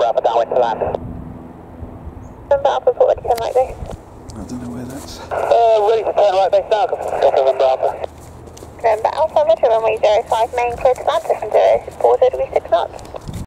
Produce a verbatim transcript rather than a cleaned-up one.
Alpha, downwind to land. November Alpha, what would you turn right base? I don't know where that's. Uh, ready to turn right base now, copy November Alpha. November Alpha, Roger, runway zero five, main clear to land, system zero four zero degree six knots.